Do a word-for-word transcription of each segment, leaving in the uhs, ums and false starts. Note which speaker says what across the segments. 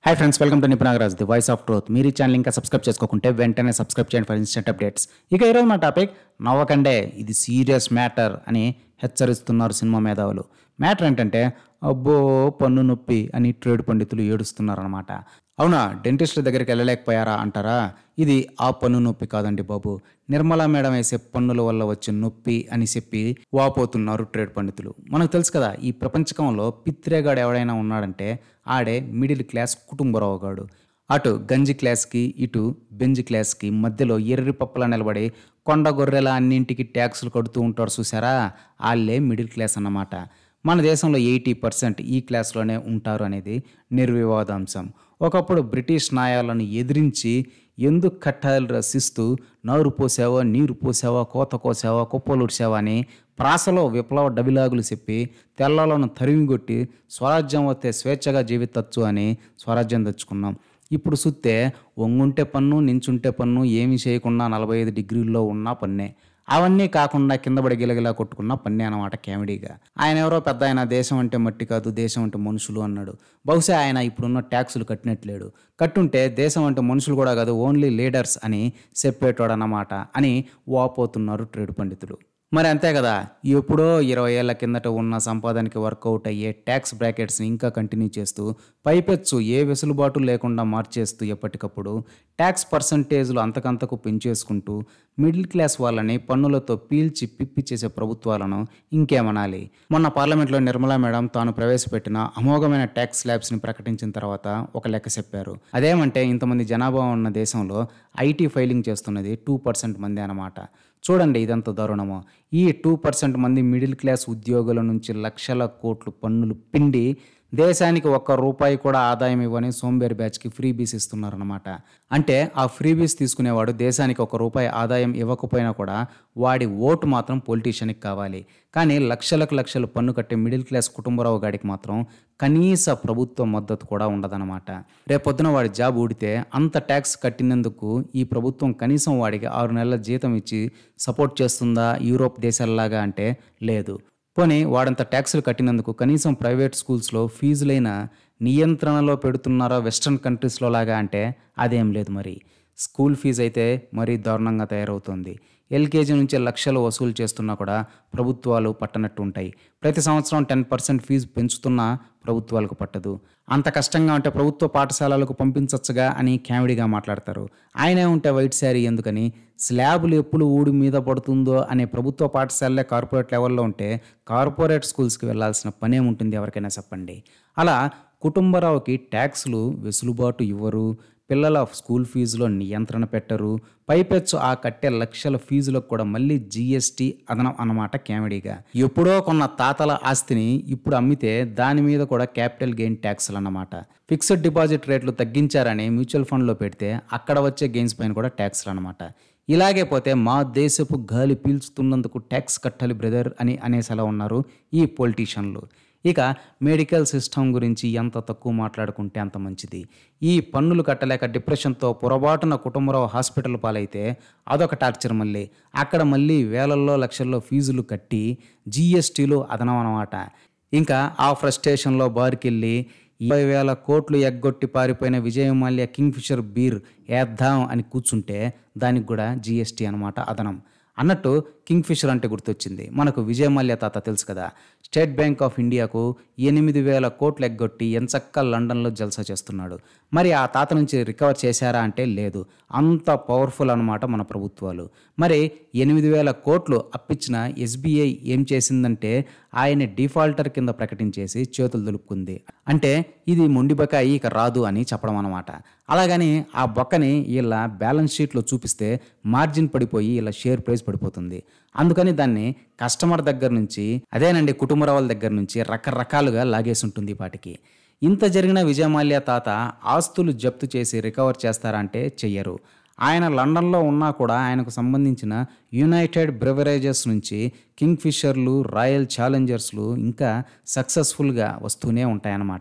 Speaker 1: Hi friends, welcome to Nipun Nagaraj, the voice of truth. మీరు ఈ channel ఇంకా సబ్స్క్రైబ్ చేసుకోకుంటే వెంటనే సబ్స్క్రైబ్ చేయండి ఫర్ ఇన్స్టెంట్ అప్డేట్స్. ఇక ఈరోజు మా టాపిక్ నవ్వకండే, ఇది సీరియస్ మ్యాటర్ అని హెచ్చరిస్తున్నారు సినిమా మేధావులు. మ్యాటర్ ఏంటంటే అబ్బో పన్ను నొప్పి అని ట్రేడ్ పండితులు ఏడుస్తున్నారనమాట. అవునా, డెంటిస్టుల దగ్గరికి వెళ్ళలేకపోయారా అంటారా? ఇది ఆ పన్ను నొప్పి కాదండి బాబు, నిర్మలా మేడం వేసే పన్నుల వల్ల వచ్చే నొప్పి అని చెప్పి వాపోతున్నారు ట్రేడ్ పండితులు. మనకు తెలుసు కదా, ఈ ప్రపంచకంలో పిత్రేగాడు ఎవడైనా ఉన్నాడంటే ఆడే మిడిల్ క్లాస్ కుటుంబరావుగాడు. అటు గంజి క్లాస్కి ఇటు బెంజి క్లాస్కి మధ్యలో ఎర్రి పప్పులా నిలబడి కొండ గొర్రెల అన్నింటికి ట్యాక్సులు కడుతూ ఉంటారు చూసారా, వాళ్ళే మిడిల్ క్లాస్ అన్నమాట. మన దేశంలో ఎయిటీ పర్సెంట్ ఈ క్లాస్లోనే ఉంటారు అనేది నిర్వివాదాంశం. ఒకప్పుడు బ్రిటిష్ న్యాయాలను ఎదిరించి ఎందుకు కట్టాలు రసిస్తూ నారు పోసావా, నీరు పోసావా, కోత కోసావా, కుప్పలుడ్చావా అని ప్రాసలో విప్లవ డబిలాగులు చెప్పి తెల్లలను తరిమిగొట్టి స్వరాజ్యం వస్తే స్వేచ్ఛగా జీవితచ్చు అని స్వరాజ్యం తెచ్చుకున్నాం. ఇప్పుడు సుత్తే వంగుంటే పన్ను, నించుంటే పన్ను, ఏమి చేయకుండా నలభై ఐదు డిగ్రీల్లో ఉన్న పన్నే. అవన్నీ కాకుండా కింద పడి గిలగిలా కొట్టుకున్న పన్నే అనమాట కామెడీగా. ఆయన ఎవరో పెద్ద ఆయన దేశం అంటే మట్టి కాదు, దేశం అంటే మనుషులు అన్నాడు. బహుశా ఆయన ఇప్పుడున్న ట్యాక్సులు కట్టినట్లేడు. కట్టుంటే దేశం అంటే మనుషులు కూడా కాదు, ఓన్లీ లీడర్స్ అని చెప్పేటోడు అన్నమాట అని వాపోతున్నారు ట్రేడ్ పండితులు. మరి అంతే కదా, ఎప్పుడో ఇరవై ఏళ్ల కిందట ఉన్న సంపాదనకి వర్కౌట్ అయ్యే ట్యాక్స్ బ్రాకెట్స్ని ఇంకా కంటిన్యూ చేస్తూ పైపెచ్చు ఏ వెసులుబాటు లేకుండా మార్చేస్తూ ఎప్పటికప్పుడు ట్యాక్స్ పర్సంటేజ్లు అంతకంతకు పెంచేసుకుంటూ మిడిల్ క్లాస్ వాళ్ళని పన్నులతో పీల్చి పిప్పి చేసే ప్రభుత్వాలను ఇంకేమనాలి. మొన్న పార్లమెంట్లో నిర్మలా మేడం తాను ప్రవేశపెట్టిన అమోఘమైన ట్యాక్స్ స్లాబ్స్ని ప్రకటించిన తర్వాత ఒక లెక్క చెప్పారు. అదేమంటే ఇంతమంది జనాభా ఉన్న దేశంలో ఐటీ ఫైలింగ్ చేస్తున్నది టూ పర్సెంట్ మంది అన్నమాట. చూడండి ఇదంత దారుణమో. ఈ టూ పర్సెంట్ మంది మిడిల్ క్లాస్ ఉద్యోగుల నుంచి లక్షల కోట్లు పన్నులు పిండి దేశానికి ఒక్క రూపాయి కూడా ఆదాయం ఇవ్వని సోంబేర్ బ్యాచ్కి ఫ్రీబీస్ ఇస్తున్నారన్నమాట. అంటే ఆ ఫ్రీబీస్ తీసుకునేవాడు దేశానికి ఒక రూపాయి ఆదాయం ఇవ్వకపోయినా కూడా వాడి ఓటు మాత్రం పొలిటీషియన్కి కావాలి. కానీ లక్షలకు లక్షలు పన్ను కట్టే మిడిల్ క్లాస్ కుటుంబరావు గాడికి మాత్రం కనీస ప్రభుత్వ మద్దతు కూడా ఉండదన్నమాట. రేపొద్దున వాడి జాబ్ ఊడితే అంత ట్యాక్స్ కట్టినందుకు ఈ ప్రభుత్వం కనీసం వాడికి ఆరు నెలల జీతం ఇచ్చి సపోర్ట్ చేస్తుందా యూరోప్ దేశాలలాగా అంటే లేదు. పోనీ వాడంత ట్యాక్సులు కట్టినందుకు కనీసం ప్రైవేట్ స్కూల్స్లో ఫీజులైన నియంత్రణలో పెడుతున్నారా వెస్ట్రన్ కంట్రీస్లో లాగా అంటే అదేం లేదు. మరి స్కూల్ ఫీజు అయితే మరీ దారుణంగా తయారవుతుంది. ఎల్కేజీ నుంచి లక్షలు వసూలు చేస్తున్నా కూడా ప్రభుత్వాలు పట్టనట్టు ఉంటాయి. ప్రతి సంవత్సరం టెన్ పర్సెంట్ ఫీజు పెంచుతున్నా ప్రభుత్వాలకు పట్టదు. అంత కష్టంగా ఉంటే ప్రభుత్వ పాఠశాలలకు పంపించచ్చుగా అని కామెడీగా మాట్లాడతారు. ఆయనే ఉంటే వైట్ శారీ ఎందుకని, స్లాబులు ఎప్పుడు ఊడి మీద పడుతుందో అనే ప్రభుత్వ పాఠశాలలే కార్పొరేట్ లెవెల్లో ఉంటే కార్పొరేట్ స్కూల్స్కి వెళ్లాల్సిన పనేముంటుంది ఎవరికైనా చెప్పండి. అలా కుటుంబరావుకి ట్యాక్స్లు వెసులుబాటు ఇవ్వరు, పిల్లల స్కూల్ ఫీజులో నియంత్రణ పెట్టరు, పైపెచ్చు ఆ కట్టే లక్షల ఫీజులకు కూడా మళ్ళీ జీఎస్టీ అదనం అన్నమాట కామెడీగా. ఎప్పుడో కొన్న తాతల ఆస్తిని ఇప్పుడు అమ్మితే దాని మీద కూడా క్యాపిటల్ గెయిన్ ట్యాక్స్లు అన్నమాట. ఫిక్స్డ్ డిపాజిట్ రేట్లు తగ్గించారని మ్యూచువల్ ఫండ్లో పెడితే అక్కడ వచ్చే గెయిన్స్ పైన కూడా ట్యాక్స్లు అన్నమాట. ఇలాగే పోతే మా దేశపు గాలి పీల్చుతున్నందుకు ట్యాక్స్ కట్టాలి బ్రదర్ అని అనేసేలా ఉన్నారు ఈ పొలిటీషియన్లు. ఇక మెడికల్ సిస్టమ్ గురించి ఎంత తక్కువ మాట్లాడుకుంటే అంత మంచిది. ఈ పన్నులు కట్టలేక డిప్రెషన్తో పొరపాటున కుటుంబరావు హాస్పిటల్ పాలైతే అదొక టార్చర్. మళ్ళీ అక్కడ మళ్ళీ వేలల్లో లక్షల్లో ఫీజులు కట్టి జీఎస్టీలు అదనం అన్నమాట. ఇంకా ఆ ఫ్రస్ట్రేషన్లో బార్కెళ్ళి ఇరవై వేల కోట్లు ఎగ్గొట్టి పారిపోయిన Vijay Mallya Kingfisher beer వేద్దాం అని కూర్చుంటే దానికి కూడా జీఎస్టీ అనమాట అదనం. అన్నట్టు కింగ్ ఫిషర్ అంటే గుర్తొచ్చింది, మనకు విజయ్ మాల్యా తాత తెలుసు కదా, స్టేట్ బ్యాంక్ ఆఫ్ ఇండియాకు ఎనిమిది వేల కోట్లు ఎగ్గొట్టి ఎంచక్క లండన్లో జల్సా చేస్తున్నాడు. మరి ఆ తాత నుంచి రికవర్ చేశారా అంటే లేదు. అంత పవర్ఫుల్ అనమాట మన ప్రభుత్వాలు. మరి ఎనిమిది వేల కోట్లు అప్పిచ్చిన ఎస్బీఐ ఏం చేసిందంటే ఆయన డిఫాల్టర్ కింద ప్రకటించేసి చేతులు దులుపుకుంది. అంటే ఇది మొండి బకాయి ఇక రాదు అని చెప్పడం అనమాట. అలాగని ఆ బొక్కని వీళ్ళ బ్యాలెన్స్ షీట్లో చూపిస్తే మార్జిన్ పడిపోయి ఇలా షేర్ ప్రైస్ పడిపోతుంది. అందుకని దాన్ని కస్టమర్ దగ్గర నుంచి, అదేనండి కుటుంబరావుల దగ్గర నుంచి రకరకాలుగా లాగేసి ఉంటుంది వాటికి. ఇంత జరిగిన విజయ్ మాల్యా తాత ఆస్తులు జప్తు చేసి రికవర్ చేస్తారంటే చెయ్యరు. ఆయన లండన్లో ఉన్నా కూడా ఆయనకు సంబంధించిన యునైటెడ్ బ్రెవరేజెస్ నుంచి కింగ్ ఫిషర్లు, రాయల్ ఛాలెంజర్స్లు ఇంకా సక్సెస్ఫుల్గా వస్తూనే ఉంటాయన్నమాట.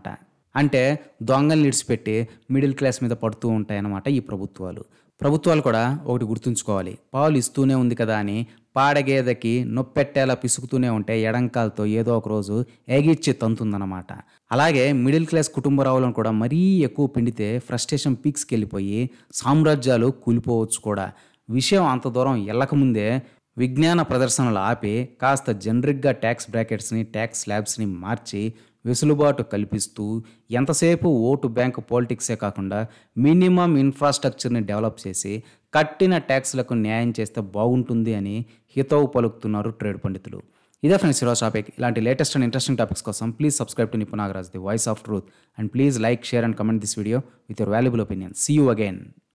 Speaker 1: అంటే దొంగల్ని ఇడిచిపెట్టి మిడిల్ క్లాస్ మీద పడుతూ ఉంటాయన్నమాట ఈ ప్రభుత్వాలు. ప్రభుత్వాలు కూడా ఒకటి గుర్తుంచుకోవాలి. పాలు ఇస్తూనే ఉంది కదా అని పాడగేదకి నొప్పెట్టేలా పిసుకుతూనే ఉంటే ఎడంకాలతో ఏదో ఒక రోజు ఎగిచ్చి తంతుందన్నమాట. అలాగే మిడిల్ క్లాస్ కుటుంబరావులను కూడా మరీ ఎక్కువ పిండితే ఫ్రస్ట్రేషన్ పీక్స్కి వెళ్ళిపోయి సామ్రాజ్యాలు కూలిపోవచ్చు కూడా. విషయం అంత దూరం వెళ్ళకముందే విజ్ఞాన ప్రదర్శనలు ఆపి కాస్త జనరిక్గా ట్యాక్స్ బ్రాకెట్స్ని ట్యాక్స్ స్లాబ్స్ని మార్చి వెసులుబాటు కల్పిస్తూ ఎంతసేపు ఓటు బ్యాంకు పాలిటిక్సే కాకుండా మినిమం ఇన్ఫ్రాస్ట్రక్చర్ని డెవలప్ చేసి కట్టిన ట్యాక్స్లకు న్యాయం చేస్తే బాగుంటుంది అని హితవు పలుకుతున్నారు ట్రేడ్ పండితులు. ఇదే ఫ్రెండ్స్ ఈరోజు టాపిక్. ఇలాంటి లేటెస్ట్ అండ్ ఇంట్రెస్టింగ్ టాపిక్స్ కోసం please subscribe to Nipun Nagaraj, the voice of truth, and please like, share and comment this video with your valuable opinion. See you again.